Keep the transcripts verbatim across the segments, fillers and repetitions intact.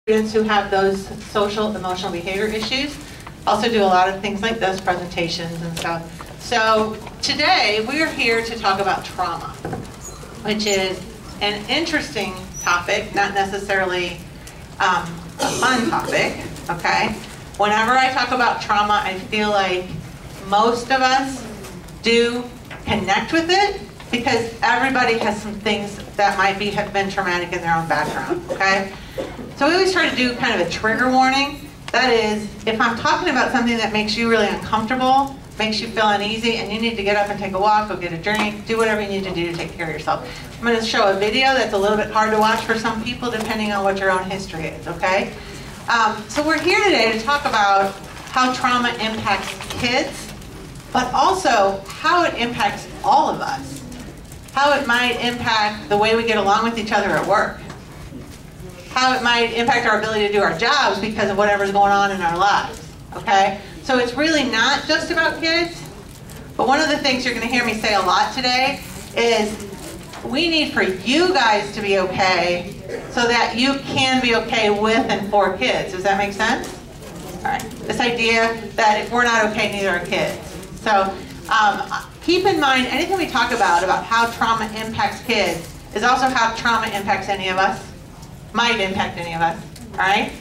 students who have those social, emotional behavior issues. Also do a lot of things like this, presentations and stuff. So today we are here to talk about trauma, which is an interesting topic, not necessarily um, a fun topic, okay? Whenever I talk about trauma, I feel like most of us do connect with it because everybody has some things that might be have been traumatic in their own background, okay? So we always try to do kind of a trigger warning. That is, if I'm talking about something that makes you really uncomfortable, makes you feel uneasy, and you need to get up and take a walk, go get a drink, do whatever you need to do to take care of yourself. I'm going to show a video that's a little bit hard to watch for some people depending on what your own history is, okay? Um, so we're here today to talk about how trauma impacts kids, but also how it impacts all of us. How it might impact the way we get along with each other at work. How it might impact our ability to do our jobs because of whatever's going on in our lives, okay? So it's really not just about kids, but one of the things you're going to hear me say a lot today is we need for you guys to be okay so that you can be okay with and for kids. Does that make sense? All right. This idea that if we're not okay, neither are kids. So um, keep in mind anything we talk about, about how trauma impacts kids, is also how trauma impacts any of us. Might impact any of us, all right?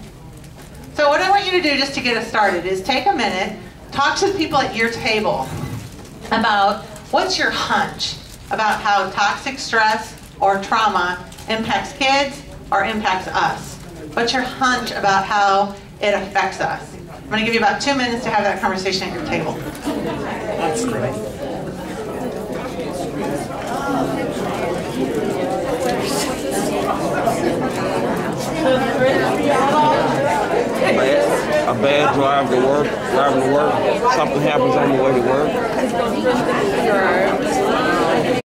So what I want you to do just to get us started is take a minute, talk to the people at your table about what's your hunch about how toxic stress or trauma impacts kids or impacts us. What's your hunch about how it affects us? I'm going to give you about two minutes to have that conversation at your table. That's great. A bad drive to work, driving to work, something happens on the way to work,